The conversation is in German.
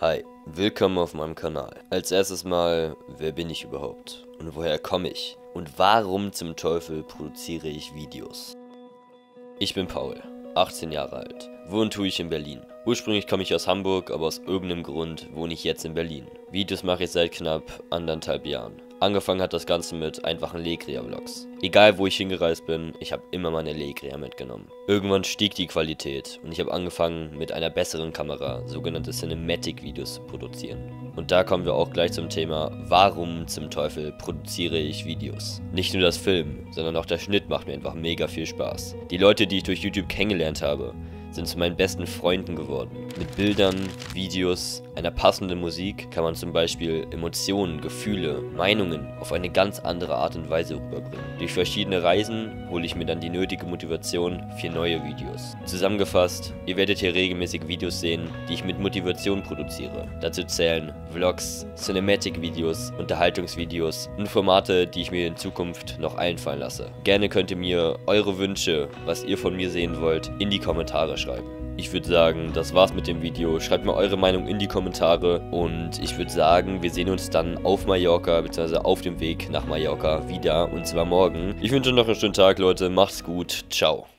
Hi, willkommen auf meinem Kanal. Als erstes mal, wer bin ich überhaupt? Und woher komme ich? Und warum zum Teufel produziere ich Videos? Ich bin Paul, 18 Jahre alt. Wohnen tue ich in Berlin. Ursprünglich komme ich aus Hamburg, aber aus irgendeinem Grund wohne ich jetzt in Berlin. Videos mache ich seit knapp 1,5 Jahren. Angefangen hat das Ganze mit einfachen Legria-Vlogs. Egal wo ich hingereist bin, ich habe immer meine Legria mitgenommen. Irgendwann stieg die Qualität und ich habe angefangen mit einer besseren Kamera, sogenannte Cinematic-Videos zu produzieren. Und da kommen wir auch gleich zum Thema, warum zum Teufel produziere ich Videos? Nicht nur das Filmen, sondern auch der Schnitt macht mir einfach mega viel Spaß. Die Leute, die ich durch YouTube kennengelernt habe, sind zu meinen besten Freunden geworden. Mit Bildern, Videos, einer passenden Musik kann man zum Beispiel Emotionen, Gefühle, Meinungen auf eine ganz andere Art und Weise rüberbringen. Durch verschiedene Reisen hole ich mir dann die nötige Motivation für neue Videos. Zusammengefasst, ihr werdet hier regelmäßig Videos sehen, die ich mit Motivation produziere. Dazu zählen Vlogs, Cinematic-Videos, Unterhaltungsvideos und Formate, die ich mir in Zukunft noch einfallen lasse. Gerne könnt ihr mir eure Wünsche, was ihr von mir sehen wollt, in die Kommentare schreiben. Ich würde sagen, das war's mit dem Video. Schreibt mir eure Meinung in die Kommentare und ich würde sagen, wir sehen uns dann auf Mallorca bzw. auf dem Weg nach Mallorca wieder und zwar morgen. Ich wünsche euch noch einen schönen Tag, Leute. Macht's gut. Ciao.